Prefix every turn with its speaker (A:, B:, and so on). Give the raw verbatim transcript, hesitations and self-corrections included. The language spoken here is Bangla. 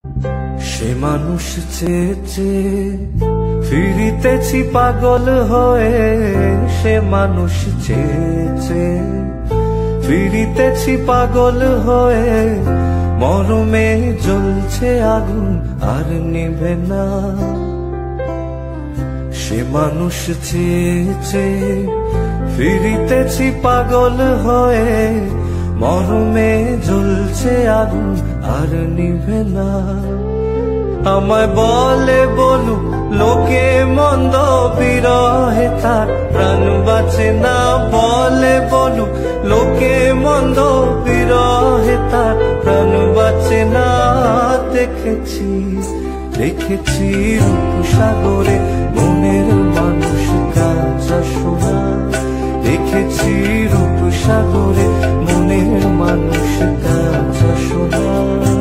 A: সে মানুষ চেয়ে চেয়ে ফিরিতেছি পাগল হয়ে, সে মানুষ চেয়ে চেয়ে ফিরিতেছি পাগল হয়ে, মরমে জ্বলছে আগুন আর নিভে না। সে মানুষ চেয়ে চেয়ে ফিরিতেছি পাগল হয়ে, মরমে জ্বলছে আগুন আর নিভে না। আমায় বলে বলুক লোকে মন্দ, বিরহে তার প্রাণ বাঁচে না। বলে বলুক লোকে মন্দ, বিরহে তার প্রাণ বাঁচে না। দেখেছি দেখেছি রূপসাগরে মনের মানুষ কাঁচা সোনা। দেখেছি রূপসাগরে মনের মানুষ কাঁচা সোনা।